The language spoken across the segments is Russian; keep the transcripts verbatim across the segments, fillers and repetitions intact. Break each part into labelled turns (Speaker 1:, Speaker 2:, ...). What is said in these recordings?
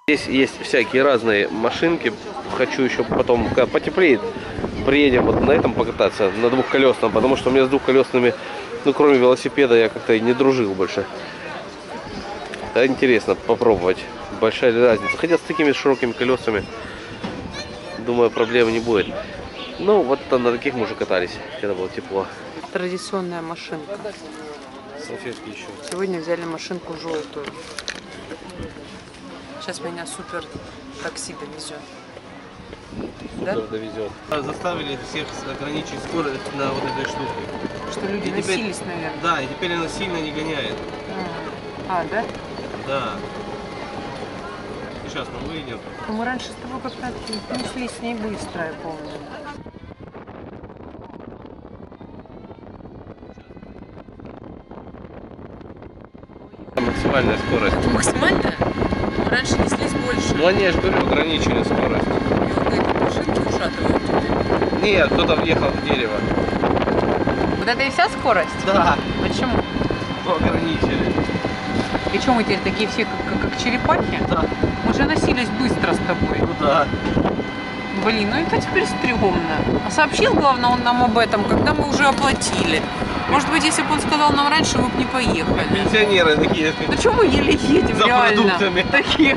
Speaker 1: Здесь есть всякие разные машинки. Хочу еще потом, когда потеплеет, приедем вот на этом покататься, на двухколесном, потому что у меня с двухколесными, ну кроме велосипеда, я как-то и не дружил больше. Да, интересно попробовать. Большая разница. Хотя с такими широкими колесами, думаю, проблем не будет. Ну, вот там на таких мы уже катались, когда было тепло.
Speaker 2: Традиционная машинка.
Speaker 1: Салфетки еще.
Speaker 2: Сегодня взяли машинку желтую. Сейчас меня супер такси довезет.
Speaker 1: Супер
Speaker 2: Да?
Speaker 1: довезет. Заставили всех ограничить скорость на вот этой штуке.
Speaker 2: Что люди
Speaker 1: И теперь,
Speaker 2: носились, наверное.
Speaker 1: да, и теперь она сильно не гоняет.
Speaker 2: А, да?
Speaker 1: Да. Сейчас мы выйдем.
Speaker 2: Мы раньше с тобой как-то неслись с ней быстро, я помню.
Speaker 1: Максимальная скорость.
Speaker 2: Максимальная? Мы раньше неслись больше.
Speaker 1: Ну они, я же говорю, ограничили скорость.
Speaker 2: И вот эти машинки ушатывают теперь.
Speaker 1: Нет, кто-то въехал в дерево.
Speaker 2: Вот это и вся скорость?
Speaker 1: Да.
Speaker 2: Почему?
Speaker 1: Ну, ограничили.
Speaker 2: И что, мы теперь такие все, как, как, как черепахи?
Speaker 1: Да.
Speaker 2: Мы же носились быстро с тобой.
Speaker 1: Ну да.
Speaker 2: Блин, ну это теперь стрёмно. А сообщил, главное, он нам об этом, когда мы уже оплатили. Может быть, если бы он сказал нам раньше, мы бы не поехали.
Speaker 1: Пенсионеры такие.
Speaker 2: Ну что мы еле едем,
Speaker 1: За
Speaker 2: реально?
Speaker 1: продуктами.
Speaker 2: Такие.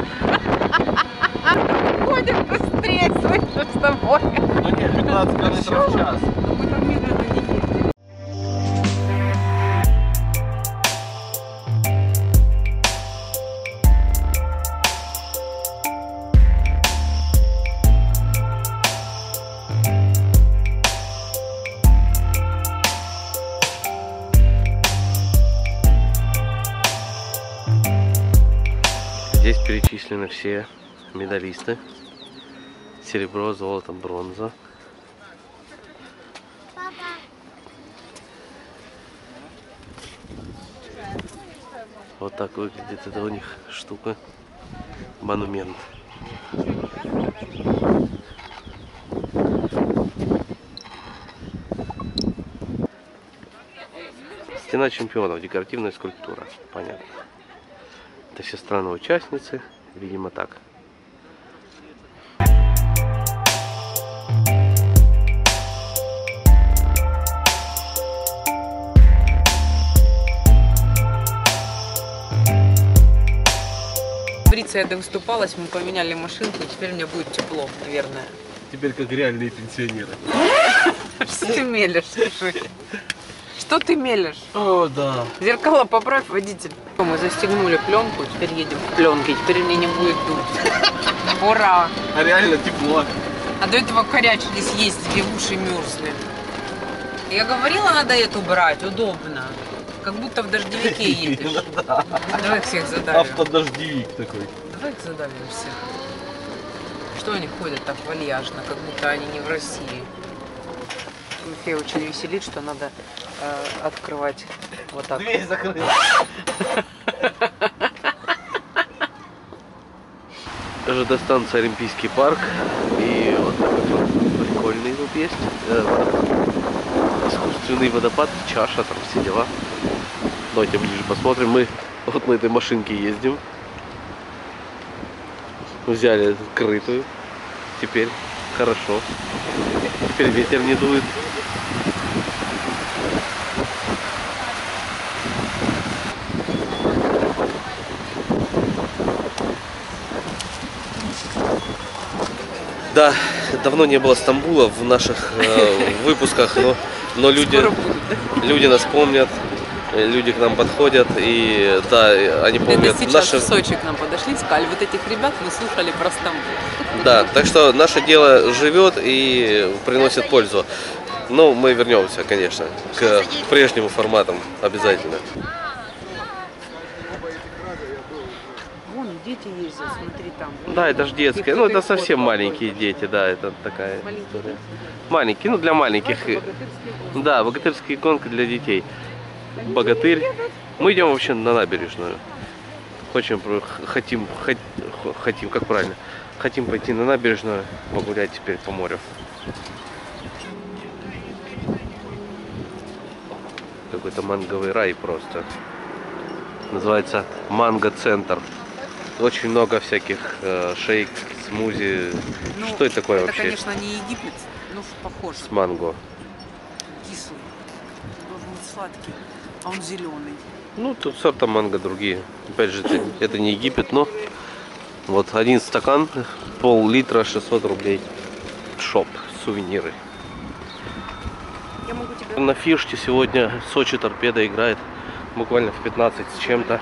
Speaker 2: Ходим быстрее, слышишь, с тобой.
Speaker 1: Ну нет, пятнадцать километров в час.
Speaker 2: Но мы так медленно не ездим.
Speaker 1: Здесь перечислены все медалисты. Серебро, золото, бронза. Вот так выглядит это у них штука. Монумент. Стена чемпионов. Декоративная скульптура. Понятно. Это все страны-участницы. Видимо, так.
Speaker 2: Я довыступалась, мы поменяли машинку, и теперь мне будет тепло, наверное.
Speaker 1: Теперь как реальные пенсионеры.
Speaker 2: Что ты мелешь, скажи? Что ты мелешь?
Speaker 1: О, да.
Speaker 2: Зеркало поправь, водитель. Мы застегнули пленку, теперь едем в пленке, теперь мне не будет дуть. Ура!
Speaker 1: А реально тепло.
Speaker 2: А до этого корячились, ездили, уши мерзли. Я говорила, надо эту брать, удобно. Как будто в дождевике едешь. Давай всех задавим.
Speaker 1: Автодождевик такой.
Speaker 2: Давай их задавим всех. Что они ходят так вальяжно, как будто они не в России. Фея очень веселит, что надо э, открывать вот так.
Speaker 1: Дверь закрыта. ЖД-станция Олимпийский парк. И вот такой вот прикольный тут есть. Искусственный водопад, чаша, там все дела. Давайте ближе посмотрим. Мы вот на этой машинке ездим. Взяли крытую. Теперь хорошо. Теперь ветер не дует. Да, давно не было Стамбула в наших э, выпусках, но, но люди, люди нас помнят. Люди к нам подходят, и да, они помнят.
Speaker 2: Это сейчас
Speaker 1: наши...
Speaker 2: в Сочи к нам подошли, сказали, вот этих ребят мы слушали про Стамбул.
Speaker 1: Да, так что наше дело живет и приносит пользу. Но мы вернемся, конечно, к прежним форматам обязательно.
Speaker 2: Вон дети ездят, смотри там.
Speaker 1: Да, это же детская, ну это совсем маленькие дети, да, это такая история. Маленькие, ну для маленьких. Да, богатырские гонки для детей. Богатырь. Мы идем вообще на набережную. Хотим, хотим, хотим, как правильно? Хотим пойти на набережную, погулять теперь по морю. Какой-то манговый рай просто. Называется Манго Центр. очень много всяких э, шейк, смузи.
Speaker 2: Ну,
Speaker 1: Что это такое
Speaker 2: это,
Speaker 1: вообще?
Speaker 2: конечно, не Египет, но похоже.
Speaker 1: С манго.
Speaker 2: Кислый. Должен быть сладкий, а он зеленый.
Speaker 1: Ну, тут сорта манго другие. Опять же, это, это не Египет, но вот один стакан, пол-литра, шестьсот рублей. Шоп, сувениры.
Speaker 2: Я могу тебе...
Speaker 1: На фиште сегодня Сочи Торпедо играет буквально в пятнадцать с чем-то.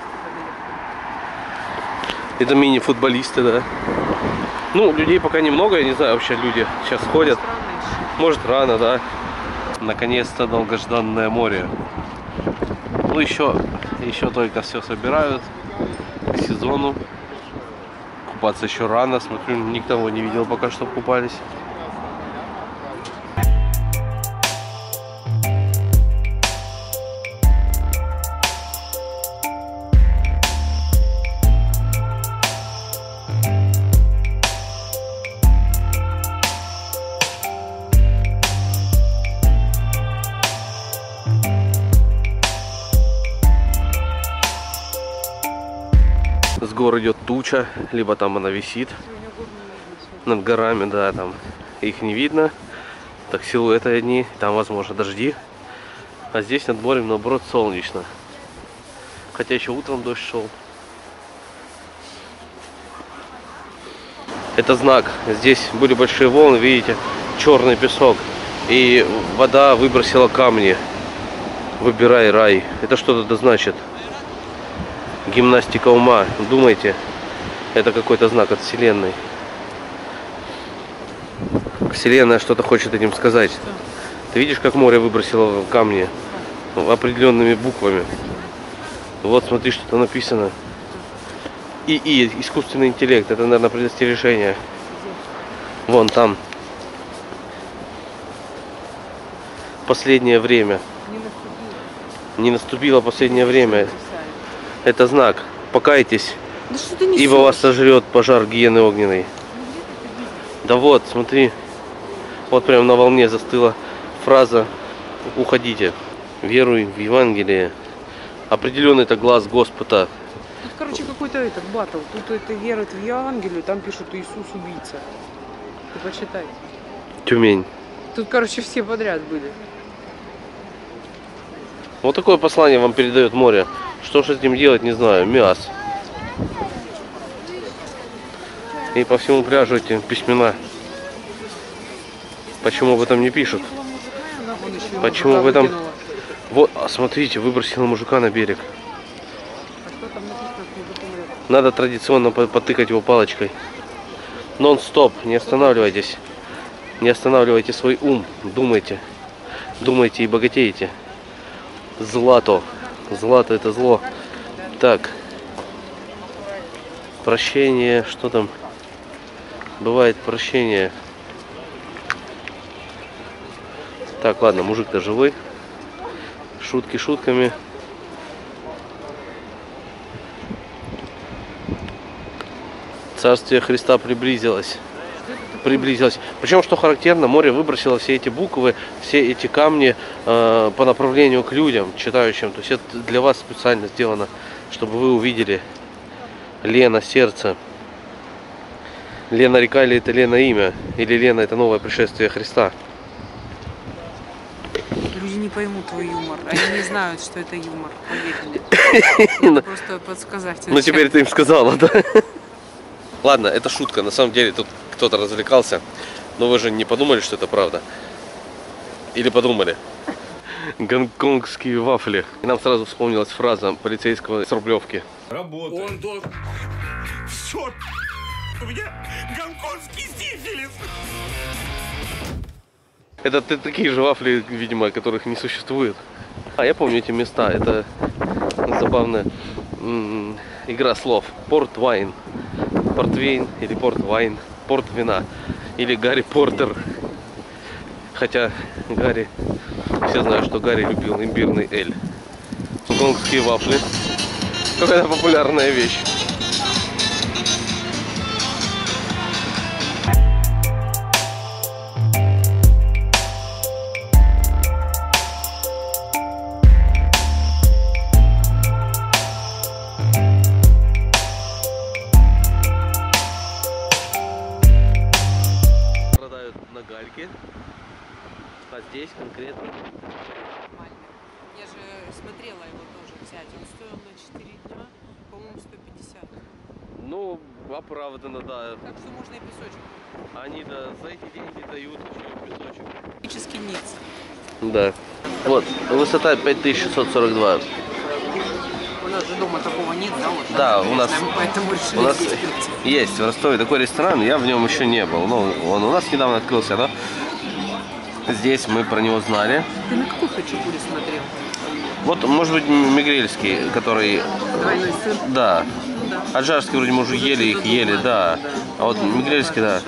Speaker 1: Это мини-футболисты, да. Ну, людей пока немного, я не знаю, вообще люди сейчас ходят. Может, рано, да. Наконец-то долгожданное море. Ну, еще, еще только все собирают к сезону. Купаться еще рано, смотрю, никого не видел пока что купались. С гор идет туча, либо там она висит над горами, да, там их не видно, так силуэты одни, там возможно дожди, а здесь над морем наоборот солнечно, хотя еще утром дождь шел. Это знак, здесь были большие волны, видите, черный песок, и вода выбросила камни. Выбирай рай, это что-то да значит. Гимнастика ума, думайте, это какой-то знак от Вселенной. Вселенная что-то хочет этим сказать. Ты видишь, как море выбросило камни определенными буквами? Вот, смотри, что там написано. И и искусственный интеллект, это, наверное, предостережение. Вон там. Последнее время. Не наступило последнее время. Это знак. Покайтесь,
Speaker 2: Да что ты несешь?
Speaker 1: ибо вас сожрет пожар гиены огненной. Да вот, смотри. Вот прям на волне застыла фраза «Уходите». Веруй в Евангелие. Определенный это глаз Господа.
Speaker 2: Тут, короче, какой-то этот батл. Тут это верует в Евангелие, там пишут Иисус убийца. Ты почитай.
Speaker 1: Тюмень.
Speaker 2: Тут, короче, все подряд были.
Speaker 1: Вот такое послание вам передает море. Что же с этим делать, не знаю. Мяс. И по всему пляжу эти письмена. Почему об этом не пишут? Почему об этом... Вот, а смотрите, выбросила мужика на берег. Надо традиционно потыкать его палочкой. Нон-стоп, не останавливайтесь. Не останавливайте свой ум. Думайте. Думайте и богатеете. Злато. Злато это зло. Так. Прощение. Что там? Бывает прощение. Так, ладно, мужик-то живой. Шутки шутками. Царствие Христа приблизилось. Приблизилось. Причем, что характерно, море выбросило все эти буквы, все эти камни э, по направлению к людям, читающим. То есть это для вас специально сделано, чтобы вы увидели Лена сердце. Лена река или это Лена имя? Или Лена это новое пришествие Христа?
Speaker 2: Люди не поймут твой юмор. Они не знают, что это юмор. Поверь мне. Надо просто подсказать.
Speaker 1: Ну теперь ты им сказала, да? Ладно, это шутка. На самом деле тут кто-то развлекался. Но вы же не подумали, что это правда? Или подумали? Гонконгские вафли. И нам сразу вспомнилась фраза полицейского с Рублевки.
Speaker 3: Работает. Он должен... Черт! У меня гонконгский сифилис!
Speaker 1: Это такие же вафли, видимо, которых не существует. А, я помню эти места. Это забавная м-м, игра слов. Порт-вайн. Портвейн или порт-вайн. Порт-вина. Или Гарри Портер. Хотя Гарри... Все знают, что Гарри любил имбирный эль. Гонконгские вафли. Какая-то популярная вещь. есть конкретно?
Speaker 2: Нормально. Я же смотрела его тоже взять. Он стоил на четыре дня, по-моему, сто пятьдесят.
Speaker 1: Ну, оправданно, да.
Speaker 2: Так что можно и песочек.
Speaker 1: Они, да, за эти деньги дают еще и песочек.
Speaker 2: Практически ниц.
Speaker 1: Да. Вот, высота пять тысяч шестьсот сорок два.
Speaker 2: У нас же дома такого нет, да? Вот,
Speaker 1: Да, у нас,
Speaker 2: поэтому решили
Speaker 1: у нас
Speaker 2: здесь прийти.
Speaker 1: есть в Ростове такой ресторан, я в нем еще не был. Ну, он у нас недавно открылся, но здесь мы про него знали.
Speaker 2: Ты на какой хачапури смотрел?
Speaker 1: Вот, может быть, мигрельский, который...
Speaker 2: Двойной сыр?
Speaker 1: Да.
Speaker 2: Да.
Speaker 1: Аджарский вроде мы уже ели, их ели, да. А вот мигрельский, да.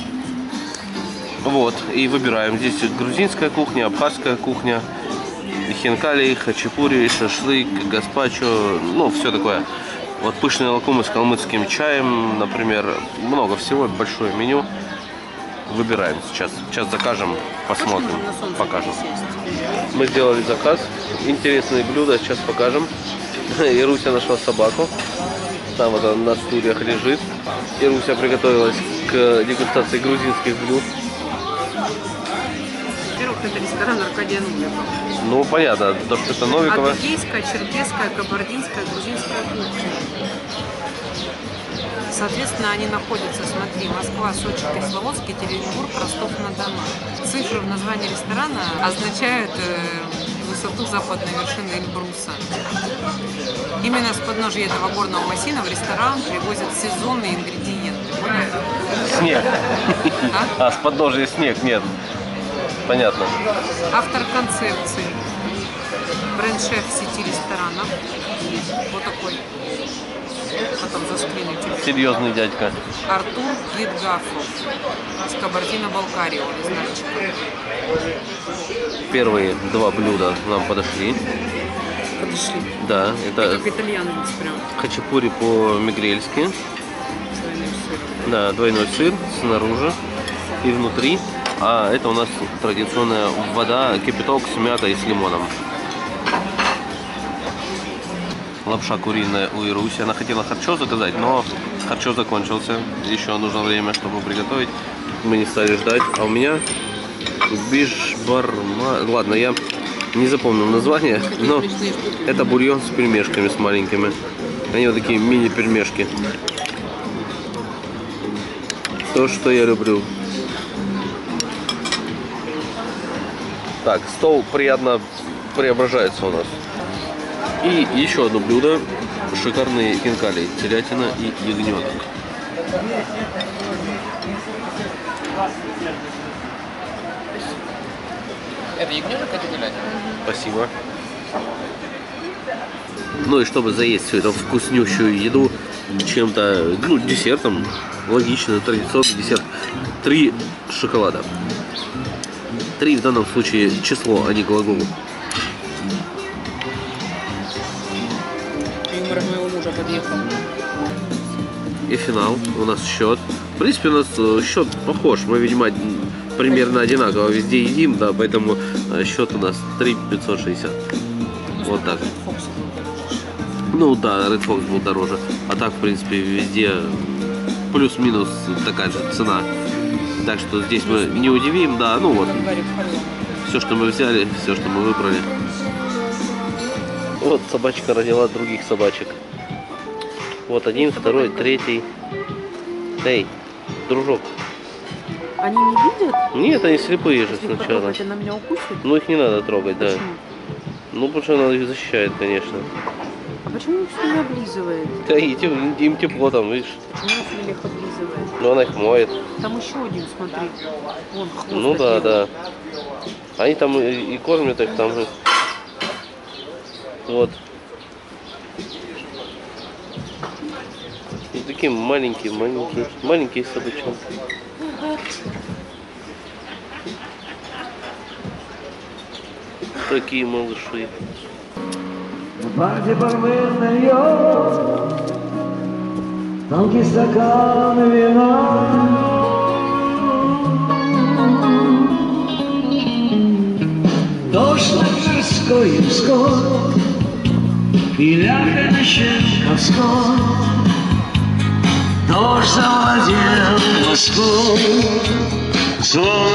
Speaker 1: Вот, и выбираем. Здесь грузинская кухня, абхазская кухня, хинкали, хачапури, шашлык, гаспачо, ну, все такое. Вот пышные лакомы с калмыцким чаем, например, много всего, большое меню. Выбираем сейчас. Сейчас закажем, посмотрим, покажем. Мы сделали заказ. Интересные блюда, сейчас покажем. Ируся нашла собаку. Там вот она на стульях лежит. Ируся приготовилась к дегустации грузинских блюд.
Speaker 2: Во-первых, это ресторан Аркадия Новикова.
Speaker 1: Ну, понятно, то, что это Новикова.
Speaker 2: Адыгейская, черкесская, кабардинская, грузинская кухня. Соответственно, они находятся, смотри, Москва, Сочи, Кисловодск, Екатеринбург, Ростов-на-Дону. Цифры в названии ресторана означают э, высоту западной вершины Эльбруса. Именно с подножия этого горного массива в ресторан привозят сезонные ингредиенты. Поняли?
Speaker 1: Снег.
Speaker 2: А?
Speaker 1: А с подножия снег, нет. Понятно.
Speaker 2: Автор концепции. Бренд-шеф сети ресторанов. Вот такой. Потом за спиной чуть.
Speaker 1: Серьезный дядька.
Speaker 2: Артур Едгафов с Кабардино-Балкарии, он из Нальчика.
Speaker 1: Первые два блюда нам подошли.
Speaker 2: Подошли.
Speaker 1: Да, это
Speaker 2: Как итальянец прям.
Speaker 1: хачапури по-мигрельски.
Speaker 2: Двойной сыр.
Speaker 1: Да, двойной сыр снаружи и внутри. А это у нас традиционная вода, кипяток с мятой и с лимоном. Лапша куриная у Ируси. Она хотела харчо заказать, но харчо закончился. Еще нужно время, чтобы приготовить. Мы не стали ждать. А у меня бишбарма... Ладно, я не запомнил название, но это бульон с пельмешками, с маленькими. Они вот такие мини-пельмешки. То, что я люблю. Так, стол приятно преображается у нас. И еще одно блюдо. Шикарные хинкали. Телятина и ягненок.
Speaker 2: Это ягненок, это телятина?
Speaker 1: Спасибо. Ну и чтобы заесть всю эту вкуснющую еду чем-то, ну, десертом, логично, традиционный десерт. Три шоколада. Три в данном случае число, а не глагол.
Speaker 2: Юмор моего мужа подъехал.
Speaker 1: И финал. У нас счет. В принципе, у нас счет похож. Мы, видимо, примерно одинаково везде едим, да, поэтому счет у нас три тысячи пятьсот шестьдесят. Вот так. Ну да, Red Fox был дороже. А так, в принципе, везде плюс-минус такая же цена. Так что здесь мы не удивим, да, ну вот. Все, что мы взяли, все, что мы выбрали. Вот собачка родила других собачек. Вот один, второй, третий. Эй, дружок.
Speaker 2: Они не видят?
Speaker 1: Нет, они слепые же
Speaker 2: Если
Speaker 1: сначала.
Speaker 2: попробовать, она меня укусит?
Speaker 1: Ну их не надо трогать, да.
Speaker 2: Почему?
Speaker 1: Ну потому что она их защищает, конечно.
Speaker 2: А почему их все не облизывает?
Speaker 1: Да и им, им тепло там, видишь.
Speaker 2: Почему их облизывает?
Speaker 1: Ну она их моет.
Speaker 2: Там еще один, смотри. Вон, хвост
Speaker 1: Ну да,
Speaker 2: такие
Speaker 1: да. Они там и, и кормят их там же. Вот. И такие маленькие, маленькие, маленькие собачки. Такие малыши.
Speaker 4: На парте бармен нальет тонкий стакан вина. Дождь над Тверской и Псков, и ляха на Щелковском. Дождь завладел Москву, сон